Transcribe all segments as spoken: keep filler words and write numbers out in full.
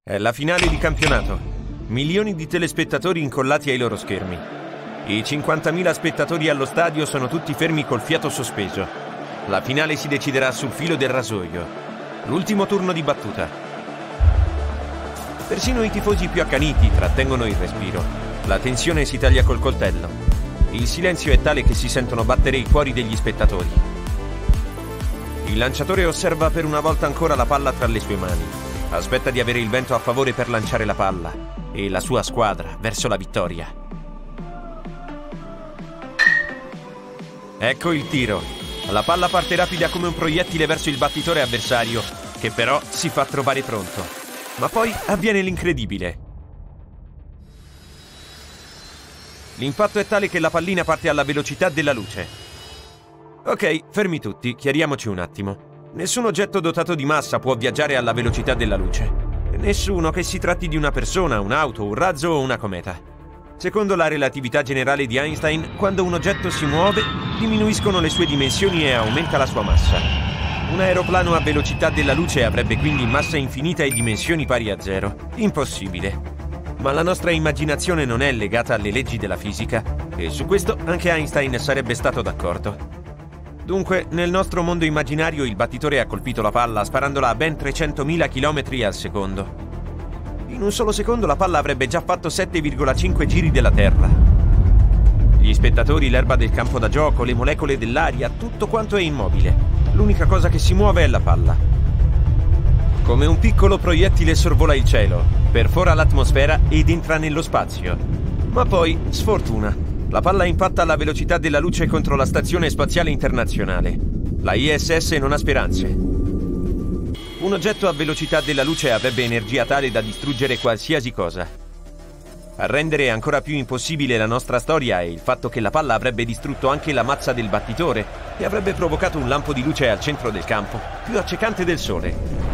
È la finale di campionato. Milioni di telespettatori incollati ai loro schermi. I cinquantamila spettatori allo stadio sono tutti fermi col fiato sospeso. La finale si deciderà sul filo del rasoio. L'ultimo turno di battuta. Persino i tifosi più accaniti trattengono il respiro. La tensione si taglia col coltello. Il silenzio è tale che si sentono battere i cuori degli spettatori. Il lanciatore osserva per una volta ancora la palla tra le sue mani. Aspetta di avere il vento a favore per lanciare la palla e la sua squadra verso la vittoria. Ecco il tiro. La palla parte rapida come un proiettile verso il battitore avversario, che però si fa trovare pronto. Ma poi avviene l'incredibile. L'impatto è tale che la pallina parte alla velocità della luce. Ok, fermi tutti, chiariamoci un attimo. Nessun oggetto dotato di massa può viaggiare alla velocità della luce. Nessuno, che si tratti di una persona, un'auto, un razzo o una cometa. Secondo la relatività generale di Einstein, quando un oggetto si muove, diminuiscono le sue dimensioni e aumenta la sua massa. Un aeroplano a velocità della luce avrebbe quindi massa infinita e dimensioni pari a zero. Impossibile. Ma la nostra immaginazione non è legata alle leggi della fisica, e su questo anche Einstein sarebbe stato d'accordo. Dunque, nel nostro mondo immaginario il battitore ha colpito la palla sparandola a ben trecentomila chilometri al secondo. In un solo secondo la palla avrebbe già fatto sette virgola cinque giri della Terra. Gli spettatori, l'erba del campo da gioco, le molecole dell'aria, tutto quanto è immobile. L'unica cosa che si muove è la palla. Come un piccolo proiettile sorvola il cielo, perfora l'atmosfera ed entra nello spazio. Ma poi, sfortuna. La palla impatta alla velocità della luce contro la Stazione Spaziale Internazionale. La I S S non ha speranze. Un oggetto a velocità della luce avrebbe energia tale da distruggere qualsiasi cosa. A rendere ancora più impossibile la nostra storia è il fatto che la palla avrebbe distrutto anche la mazza del battitore e avrebbe provocato un lampo di luce al centro del campo, più accecante del sole.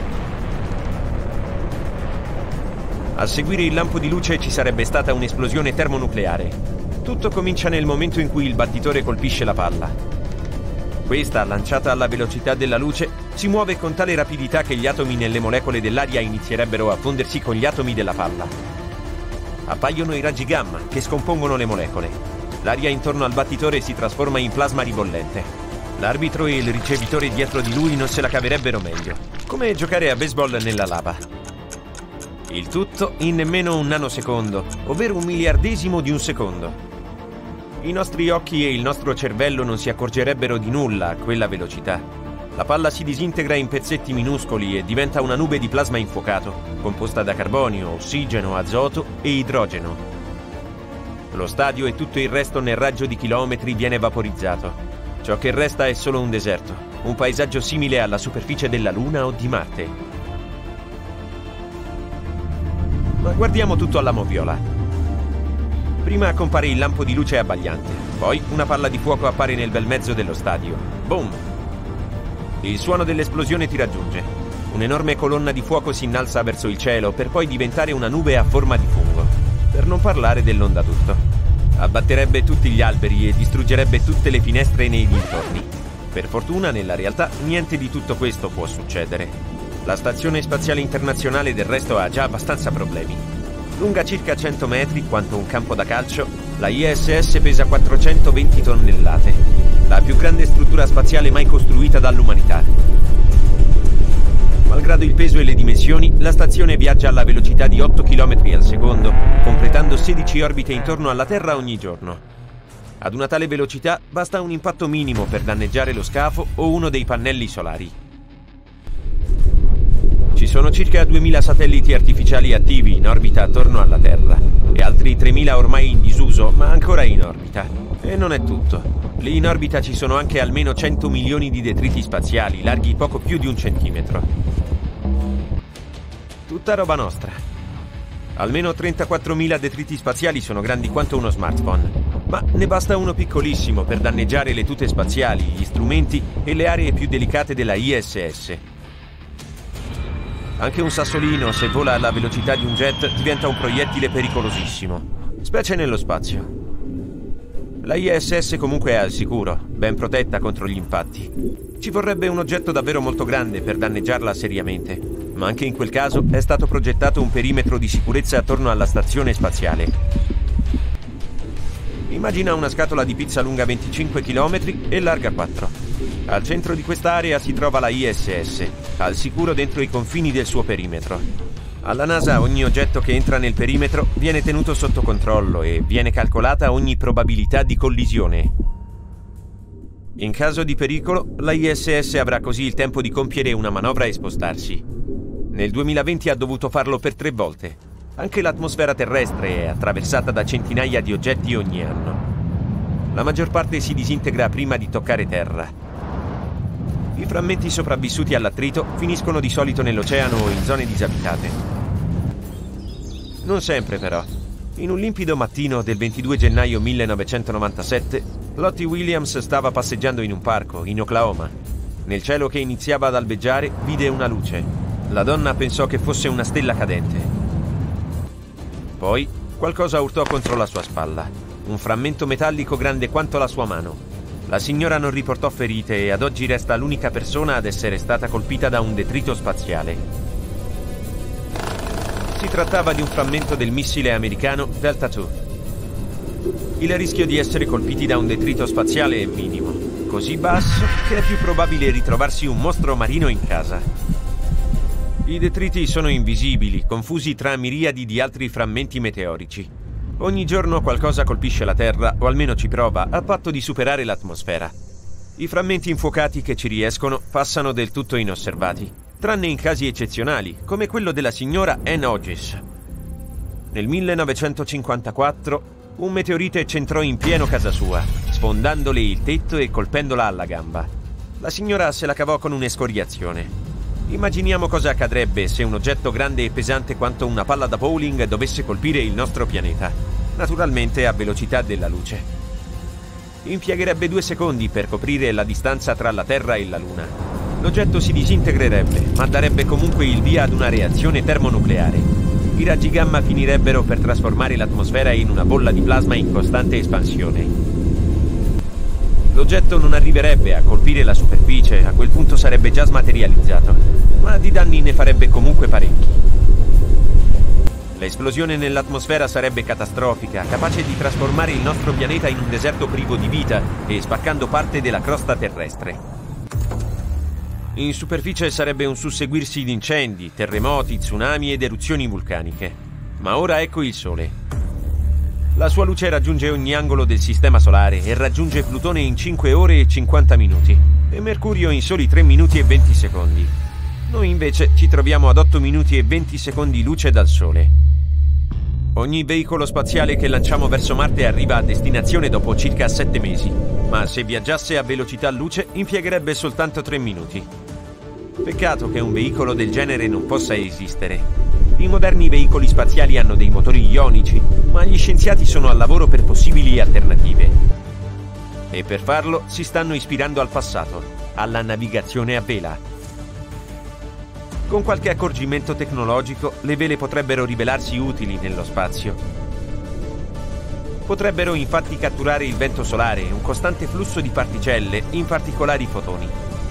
A seguire il lampo di luce ci sarebbe stata un'esplosione termonucleare. Tutto comincia nel momento in cui il battitore colpisce la palla. Questa, lanciata alla velocità della luce, si muove con tale rapidità che gli atomi nelle molecole dell'aria inizierebbero a fondersi con gli atomi della palla. Appaiono i raggi gamma, che scompongono le molecole. L'aria intorno al battitore si trasforma in plasma ribollente. L'arbitro e il ricevitore dietro di lui non se la caverebbero meglio. Come giocare a baseball nella lava. Il tutto in nemmeno un nanosecondo, ovvero un miliardesimo di un secondo. I nostri occhi e il nostro cervello non si accorgerebbero di nulla a quella velocità. La palla si disintegra in pezzetti minuscoli e diventa una nube di plasma infuocato, composta da carbonio, ossigeno, azoto e idrogeno. Lo stadio e tutto il resto nel raggio di chilometri viene vaporizzato. Ciò che resta è solo un deserto, un paesaggio simile alla superficie della Luna o di Marte. Ma guardiamo tutto alla moviola. Prima compare il lampo di luce abbagliante, poi una palla di fuoco appare nel bel mezzo dello stadio. Boom! Il suono dell'esplosione ti raggiunge. Un'enorme colonna di fuoco si innalza verso il cielo per poi diventare una nube a forma di fungo. Per non parlare dell'onda d'urto. Abbatterebbe tutti gli alberi e distruggerebbe tutte le finestre nei dintorni. Per fortuna, nella realtà, niente di tutto questo può succedere. La Stazione Spaziale Internazionale del resto ha già abbastanza problemi. Lunga circa cento metri, quanto un campo da calcio, la I S S pesa quattrocentoventi tonnellate, la più grande struttura spaziale mai costruita dall'umanità. Malgrado il peso e le dimensioni, la stazione viaggia alla velocità di otto chilometri al secondo, completando sedici orbite intorno alla Terra ogni giorno. Ad una tale velocità basta un impatto minimo per danneggiare lo scafo o uno dei pannelli solari. Ci sono circa duemila satelliti artificiali attivi in orbita attorno alla Terra e altri tremila ormai in disuso, ma ancora in orbita. E non è tutto. Lì in orbita ci sono anche almeno cento milioni di detriti spaziali, larghi poco più di un centimetro. Tutta roba nostra. Almeno trentaquattromila detriti spaziali sono grandi quanto uno smartphone, ma ne basta uno piccolissimo per danneggiare le tute spaziali, gli strumenti e le aree più delicate della I S S. Anche un sassolino, se vola alla velocità di un jet, diventa un proiettile pericolosissimo, specie nello spazio. La I S S comunque è al sicuro, ben protetta contro gli impatti. Ci vorrebbe un oggetto davvero molto grande per danneggiarla seriamente. ma anche in quel caso è stato progettato un perimetro di sicurezza attorno alla stazione spaziale. Immagina una scatola di pizza lunga venticinque chilometri e larga quattro. Al centro di quest'area si trova la I S S, al sicuro dentro i confini del suo perimetro. Alla NASA ogni oggetto che entra nel perimetro viene tenuto sotto controllo e viene calcolata ogni probabilità di collisione. In caso di pericolo, la I S S avrà così il tempo di compiere una manovra e spostarsi. Nel duemilaventi ha dovuto farlo per tre volte. Anche l'atmosfera terrestre è attraversata da centinaia di oggetti ogni anno. La maggior parte si disintegra prima di toccare terra. I frammenti sopravvissuti all'attrito finiscono di solito nell'oceano o in zone disabitate. Non sempre, però. In un limpido mattino del ventidue gennaio millenovecentonovantasette, Lottie Williams stava passeggiando in un parco, in Oklahoma. Nel cielo che iniziava ad albeggiare, vide una luce. La donna pensò che fosse una stella cadente. Poi, qualcosa urtò contro la sua spalla. Un frammento metallico grande quanto la sua mano. La signora non riportò ferite e ad oggi resta l'unica persona ad essere stata colpita da un detrito spaziale. Si trattava di un frammento del missile americano Delta due. Il rischio di essere colpiti da un detrito spaziale è minimo, così basso che è più probabile ritrovarsi un mostro marino in casa. I detriti sono invisibili, confusi tra miriadi di altri frammenti meteorici. Ogni giorno qualcosa colpisce la Terra, o almeno ci prova, a patto di superare l'atmosfera. I frammenti infuocati che ci riescono passano del tutto inosservati, tranne in casi eccezionali, come quello della signora Ann Hodges. Nel millenovecentocinquantaquattro, un meteorite centrò in pieno casa sua, sfondandole il tetto e colpendola alla gamba. La signora se la cavò con un'escoriazione. Immaginiamo cosa accadrebbe se un oggetto grande e pesante quanto una palla da bowling dovesse colpire il nostro pianeta, naturalmente a velocità della luce. Impiegherebbe due secondi per coprire la distanza tra la Terra e la Luna. L'oggetto si disintegrerebbe, ma darebbe comunque il via ad una reazione termonucleare. I raggi gamma finirebbero per trasformare l'atmosfera in una bolla di plasma in costante espansione. L'oggetto non arriverebbe a colpire la superficie, a quel punto sarebbe già smaterializzato, ma di danni ne farebbe comunque parecchi. L'esplosione nell'atmosfera sarebbe catastrofica, capace di trasformare il nostro pianeta in un deserto privo di vita e spaccando parte della crosta terrestre. In superficie sarebbe un susseguirsi di incendi, terremoti, tsunami ed eruzioni vulcaniche. Ma ora ecco il Sole. La sua luce raggiunge ogni angolo del Sistema Solare e raggiunge Plutone in cinque ore e cinquanta minuti e Mercurio in soli tre minuti e venti secondi. Noi invece ci troviamo ad otto minuti e venti secondi luce dal Sole. Ogni veicolo spaziale che lanciamo verso Marte arriva a destinazione dopo circa sette mesi, ma se viaggiasse a velocità luce impiegherebbe soltanto tre minuti. Peccato che un veicolo del genere non possa esistere. I moderni veicoli spaziali hanno dei motori ionici, ma gli scienziati sono al lavoro per possibili alternative. E per farlo si stanno ispirando al passato, alla navigazione a vela. Con qualche accorgimento tecnologico, le vele potrebbero rivelarsi utili nello spazio. Potrebbero infatti catturare il vento solare e un costante flusso di particelle, in particolare i fotoni.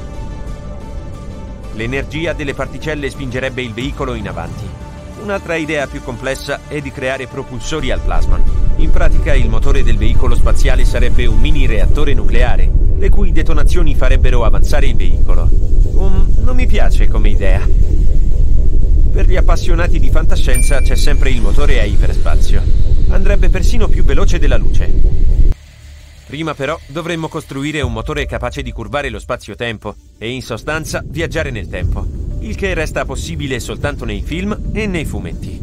L'energia delle particelle spingerebbe il veicolo in avanti. Un'altra idea più complessa è di creare propulsori al plasma. In pratica il motore del veicolo spaziale sarebbe un mini reattore nucleare, le cui detonazioni farebbero avanzare il veicolo. Um, non mi piace come idea. Per gli appassionati di fantascienza c'è sempre il motore a iperspazio. Andrebbe persino più veloce della luce. Prima però dovremmo costruire un motore capace di curvare lo spazio-tempo e in sostanza viaggiare nel tempo, il che resta possibile soltanto nei film e nei fumetti.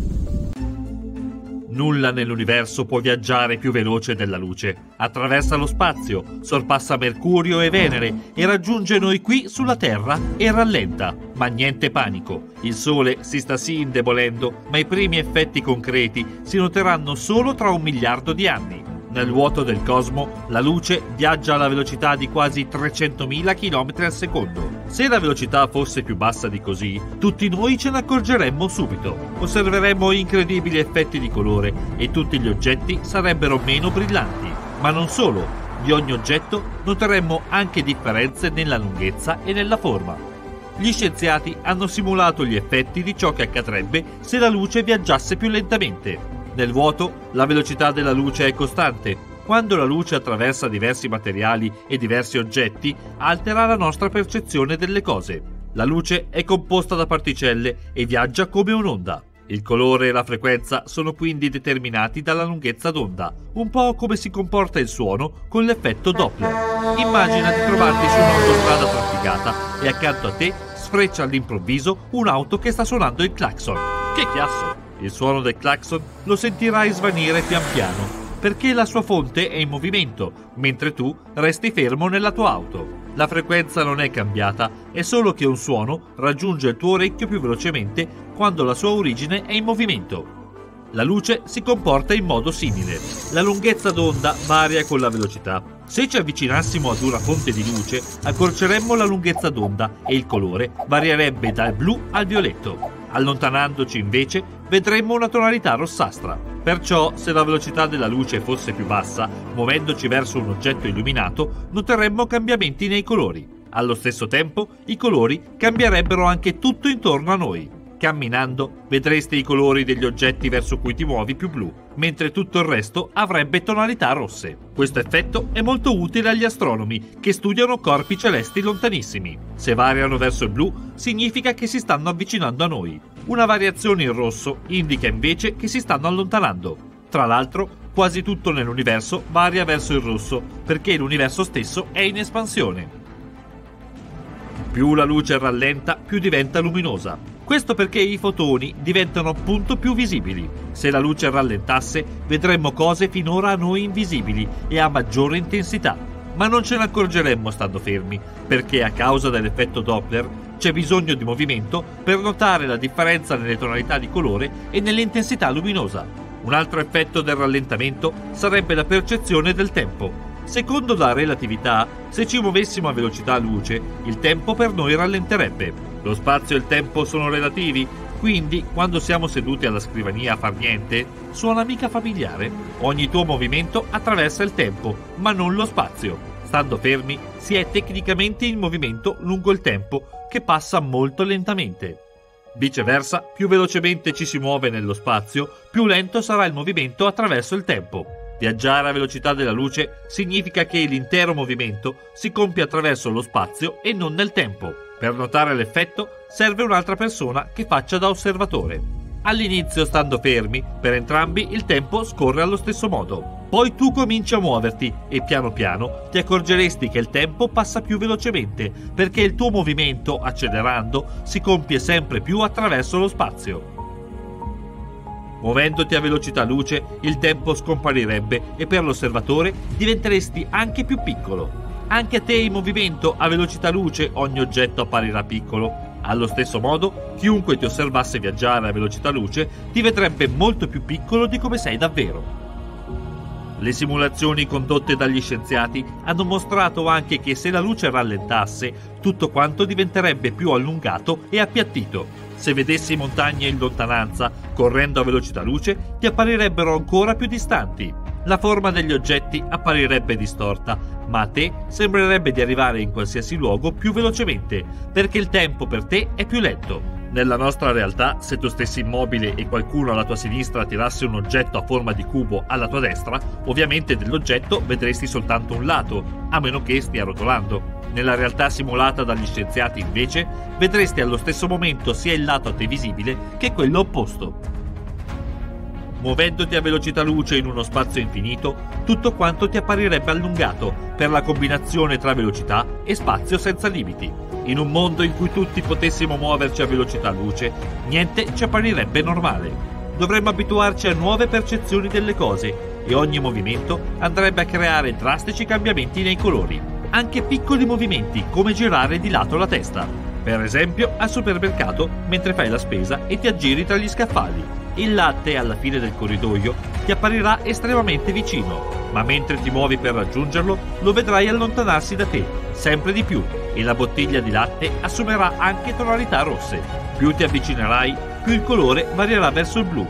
Nulla nell'universo può viaggiare più veloce della luce. Attraversa lo spazio, sorpassa Mercurio e Venere e raggiunge noi qui sulla Terra e rallenta. Ma niente panico. Il Sole si sta sì indebolendo, ma i primi effetti concreti si noteranno solo tra un miliardo di anni. Nel vuoto del cosmo, la luce viaggia alla velocità di quasi trecentomila chilometri al secondo. Se la velocità fosse più bassa di così, tutti noi ce ne accorgeremmo subito. Osserveremmo incredibili effetti di colore e tutti gli oggetti sarebbero meno brillanti. Ma non solo, di ogni oggetto noteremmo anche differenze nella lunghezza e nella forma. Gli scienziati hanno simulato gli effetti di ciò che accadrebbe se la luce viaggiasse più lentamente. Nel vuoto la velocità della luce è costante. Quando la luce attraversa diversi materiali e diversi oggetti, altera la nostra percezione delle cose. La luce è composta da particelle e viaggia come un'onda. Il colore e la frequenza sono quindi determinati dalla lunghezza d'onda, un po' come si comporta il suono con l'effetto Doppler. Immagina di trovarti su un'autostrada trafficata e accanto a te sfreccia all'improvviso un'auto che sta suonando il clacson. Che chiasso! Il suono del clacson lo sentirai svanire pian piano, perché la sua fonte è in movimento, mentre tu resti fermo nella tua auto. La frequenza non è cambiata, è solo che un suono raggiunge il tuo orecchio più velocemente quando la sua origine è in movimento. La luce si comporta in modo simile. La lunghezza d'onda varia con la velocità. Se ci avvicinassimo ad una fonte di luce, accorceremmo la lunghezza d'onda e il colore varierebbe dal blu al violetto. Allontanandoci invece vedremmo una tonalità rossastra. Perciò, se la velocità della luce fosse più bassa, muovendoci verso un oggetto illuminato, noteremmo cambiamenti nei colori. Allo stesso tempo, i colori cambierebbero anche tutto intorno a noi. Camminando, vedresti i colori degli oggetti verso cui ti muovi più blu, mentre tutto il resto avrebbe tonalità rosse. Questo effetto è molto utile agli astronomi, che studiano corpi celesti lontanissimi. Se variano verso il blu, significa che si stanno avvicinando a noi. Una variazione in rosso indica invece che si stanno allontanando. Tra l'altro, quasi tutto nell'universo varia verso il rosso, perché l'universo stesso è in espansione. Più la luce rallenta, più diventa luminosa. Questo perché i fotoni diventano appunto più visibili. Se la luce rallentasse, vedremmo cose finora a noi invisibili e a maggiore intensità. Ma non ce ne accorgeremmo stando fermi, perché a causa dell'effetto Doppler c'è bisogno di movimento per notare la differenza nelle tonalità di colore e nell'intensità luminosa. Un altro effetto del rallentamento sarebbe la percezione del tempo. Secondo la relatività, se ci muovessimo a velocità luce, il tempo per noi rallenterebbe. Lo spazio e il tempo sono relativi, quindi quando siamo seduti alla scrivania a far niente, suona mica familiare? Ogni tuo movimento attraversa il tempo, ma non lo spazio. Stando fermi, si è tecnicamente in movimento lungo il tempo, che passa molto lentamente. Viceversa, più velocemente ci si muove nello spazio, più lento sarà il movimento attraverso il tempo. Viaggiare a velocità della luce significa che l'intero movimento si compie attraverso lo spazio e non nel tempo. Per notare l'effetto serve un'altra persona che faccia da osservatore. All'inizio, stando fermi, per entrambi il tempo scorre allo stesso modo. Poi tu cominci a muoverti e piano piano ti accorgeresti che il tempo passa più velocemente, perché il tuo movimento, accelerando, si compie sempre più attraverso lo spazio. Muovendoti a velocità luce, il tempo scomparirebbe e per l'osservatore diventeresti anche più piccolo. Anche a te in movimento a velocità luce ogni oggetto apparirà piccolo. Allo stesso modo, chiunque ti osservasse viaggiare a velocità luce ti vedrebbe molto più piccolo di come sei davvero. Le simulazioni condotte dagli scienziati hanno mostrato anche che se la luce rallentasse, tutto quanto diventerebbe più allungato e appiattito. Se vedessi montagne in lontananza, correndo a velocità luce, ti apparirebbero ancora più distanti. La forma degli oggetti apparirebbe distorta, ma a te sembrerebbe di arrivare in qualsiasi luogo più velocemente, perché il tempo per te è più lento. Nella nostra realtà, se tu stessi immobile e qualcuno alla tua sinistra tirasse un oggetto a forma di cubo alla tua destra, ovviamente dell'oggetto vedresti soltanto un lato, a meno che stia rotolando. Nella realtà simulata dagli scienziati, invece, vedresti allo stesso momento sia il lato a te visibile che quello opposto. Muovendoti a velocità luce in uno spazio infinito, tutto quanto ti apparirebbe allungato per la combinazione tra velocità e spazio senza limiti. In un mondo in cui tutti potessimo muoverci a velocità luce, niente ci apparirebbe normale. Dovremmo abituarci a nuove percezioni delle cose e ogni movimento andrebbe a creare drastici cambiamenti nei colori. Anche piccoli movimenti come girare di lato la testa. Per esempio al supermercato mentre fai la spesa e ti aggiri tra gli scaffali. Il latte alla fine del corridoio ti apparirà estremamente vicino, ma mentre ti muovi per raggiungerlo lo vedrai allontanarsi da te, sempre di più, e la bottiglia di latte assumerà anche tonalità rosse. Più ti avvicinerai, più il colore varierà verso il blu.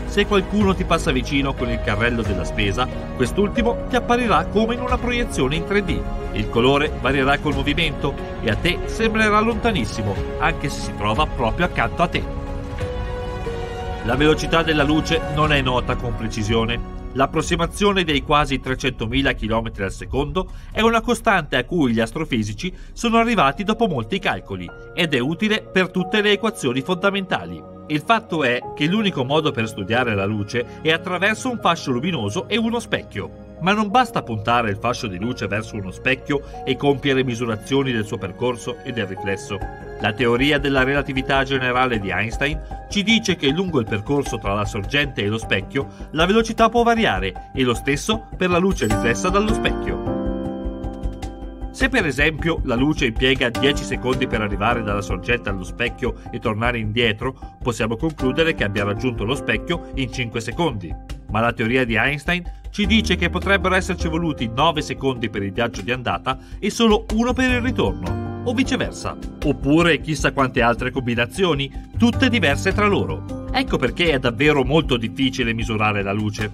Se qualcuno ti passa vicino con il carrello della spesa, quest'ultimo ti apparirà come in una proiezione in tre D. Il colore varierà col movimento e a te sembrerà lontanissimo, anche se si trova proprio accanto a te. La velocità della luce non è nota con precisione. L'approssimazione dei quasi trecentomila chilometri al secondo è una costante a cui gli astrofisici sono arrivati dopo molti calcoli ed è utile per tutte le equazioni fondamentali. Il fatto è che l'unico modo per studiare la luce è attraverso un fascio luminoso e uno specchio. Ma non basta puntare il fascio di luce verso uno specchio e compiere misurazioni del suo percorso e del riflesso. La teoria della relatività generale di Einstein ci dice che lungo il percorso tra la sorgente e lo specchio la velocità può variare, e lo stesso per la luce riflessa dallo specchio. Se per esempio la luce impiega dieci secondi per arrivare dalla sorgente allo specchio e tornare indietro, possiamo concludere che abbia raggiunto lo specchio in cinque secondi. Ma la teoria di Einstein ci dice che potrebbero esserci voluti nove secondi per il viaggio di andata e solo uno per il ritorno, o viceversa. Oppure chissà quante altre combinazioni, tutte diverse tra loro. Ecco perché è davvero molto difficile misurare la luce.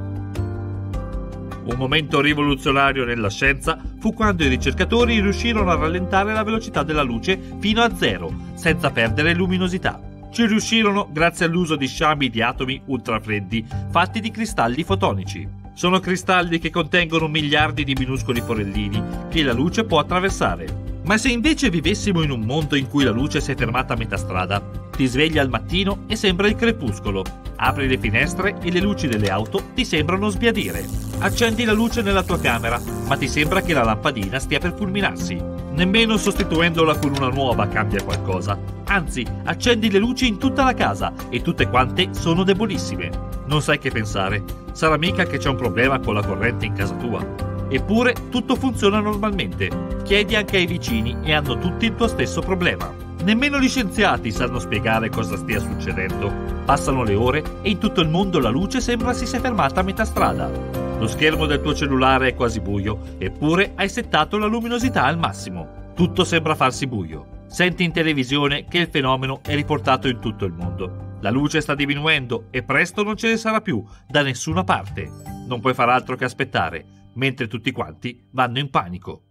Un momento rivoluzionario nella scienza fu quando i ricercatori riuscirono a rallentare la velocità della luce fino a zero, senza perdere luminosità. Ci riuscirono grazie all'uso di sciami di atomi ultrafreddi fatti di cristalli fotonici. Sono cristalli che contengono miliardi di minuscoli forellini che la luce può attraversare. Ma se invece vivessimo in un mondo in cui la luce si è fermata a metà strada, ti svegli al mattino e sembra il crepuscolo, apri le finestre e le luci delle auto ti sembrano sbiadire, accendi la luce nella tua camera, ma ti sembra che la lampadina stia per fulminarsi. Nemmeno sostituendola con una nuova cambia qualcosa, anzi accendi le luci in tutta la casa e tutte quante sono debolissime. Non sai che pensare, sarà mica che c'è un problema con la corrente in casa tua. Eppure tutto funziona normalmente. Chiedi anche ai vicini e hanno tutti il tuo stesso problema. Nemmeno gli scienziati sanno spiegare cosa stia succedendo. Passano le ore e in tutto il mondo la luce sembra si sia fermata a metà strada. Lo schermo del tuo cellulare è quasi buio, eppure hai settato la luminosità al massimo. Tutto sembra farsi buio. Senti in televisione che il fenomeno è riportato in tutto il mondo. La luce sta diminuendo e presto non ce ne sarà più da nessuna parte. Non puoi far altro che aspettare, mentre tutti quanti vanno in panico.